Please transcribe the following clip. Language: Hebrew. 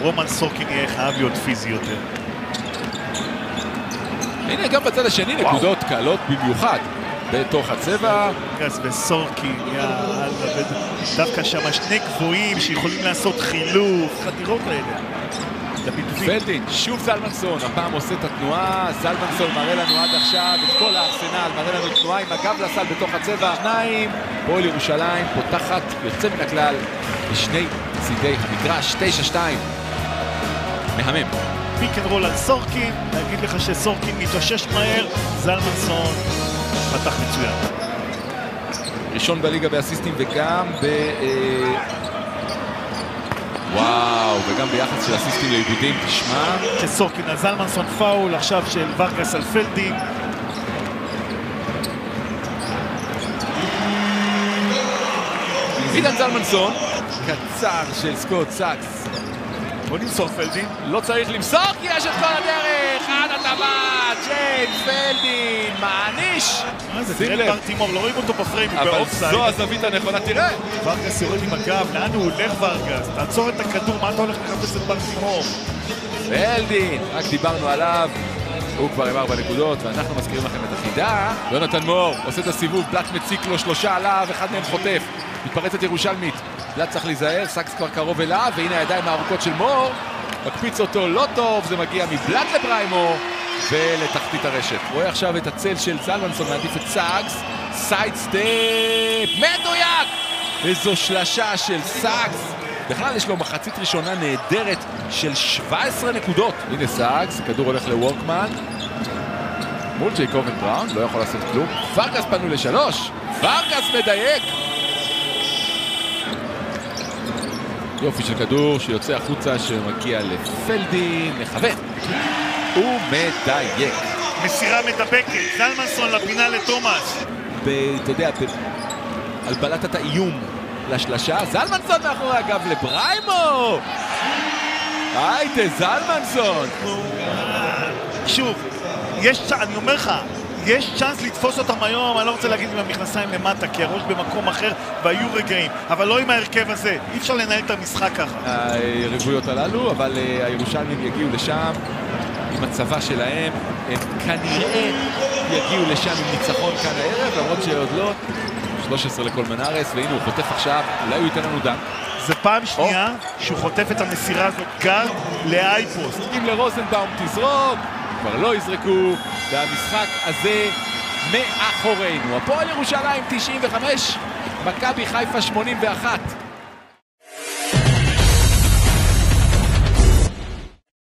רומן סורקין יהיה חייב להיות פיזי יותר. הנה גם בצד השני נקודות קלות במיוחד בתוך הצבע. ורגס וסורקין, יאללה, דווקא שם שני גבוהים שיכולים לעשות חילוף, חדירות האלה. פלדין, שוב זלמנסון, הפעם עושה את התנועה, זלמנסון מראה לנו עד עכשיו את כל הארסנל, מראה לנו תנועה עם הגב לסל בתוך הצבע. שניים, הפועל ירושלים פותחת יוצא מן הכלל בשני צידי המגרש, 9-2. מהמם. פיק אנד רול על סורקין, להגיד לך שסורקין מתאושש מהר, זלמנסון פתח מצוין. ראשון בליגה באסיסטים וגם וואו, וגם ביחס של אסיסטים לעיבודים, תשמע. שסורקין על זלמנסון, פאול עכשיו של ורגס על פלדין. עידן זלמנסון, קצר של סקוט סאקס. בוא נמסור פלדין. לא צריך למסור כי יש את כל הדרך. עד הטבעת, ג'יימס פלדין, מעניש. תראה לברטימור, לא רואים אותו בפריים, הוא באופסייד. אבל זו הזווית הנכונה, תראה. ורגס יורד עם הגב, לאן הוא הולך ורגס? תעצור את הכדור, מה אתה הולך לחפש את ברטימור? פלדין, רק דיברנו עליו. הוא כבר עם 4 נקודות, ואנחנו מזכירים לכם את החידה. יונתן מור עושה את הסיבוב, בלאט מציק לו 3 עליו, אחד מהם חוטף. מתפרצת ירושלמית, בלאט צריך להיזהר, סאקס כבר קרוב אליו, והנה הידיים הארוכות של מור. מקפיץ אותו לא טוב, זה מגיע מבלאט לבריימו, ולתחתית הרשת. רואה עכשיו את הצל של זלמנסון, מעדיף את סאקס. סייד סטייפ, מדויק! איזו שלשה של סאקס. בכלל יש לו מחצית ראשונה נהדרת של 17 נקודות. הנה סאקס, כדור הולך לוורקמן. מול ג'ייקובן בראון, לא יכול לעשות כלום. ורגס פנו ל3. ורגס מדייק. יופי של כדור שיוצא החוצה שמגיע לפלדין, מכוון. הוא מדייק. מסירה מדבקת, זלמנסון לפינה לתומאס. אתה יודע, על בלטת האיום לשלשה, זלמנסון מאחורי הגב לבריימו! היידה, זלמנסון! שוב, אני אומר לך, יש צ'אנס לתפוס אותם היום, אני לא רוצה להגיד עם המכנסיים למטה, כי הראש במקום אחר והיו רגעים, אבל לא עם ההרכב הזה, אי אפשר לנהל את המשחק ככה. היריבויות הללו, אבל הירושלמים יגיעו לשם עם הצבא שלהם, הם כנראה יגיעו לשם עם ניצחון כאן הערב, למרות שעוד לא. 13 לכל מנארס, והנה הוא חוטף עכשיו, אולי הוא ייתן לנו דם. זה פעם שנייה שהוא חוטף את המסירה הזאת גארד לאייפוסט. אם לרוזנבאום תזרוק, כבר לא יזרקו, והמשחק הזה מאחורינו. הפועל ירושלים 95, מכבי חיפה 81.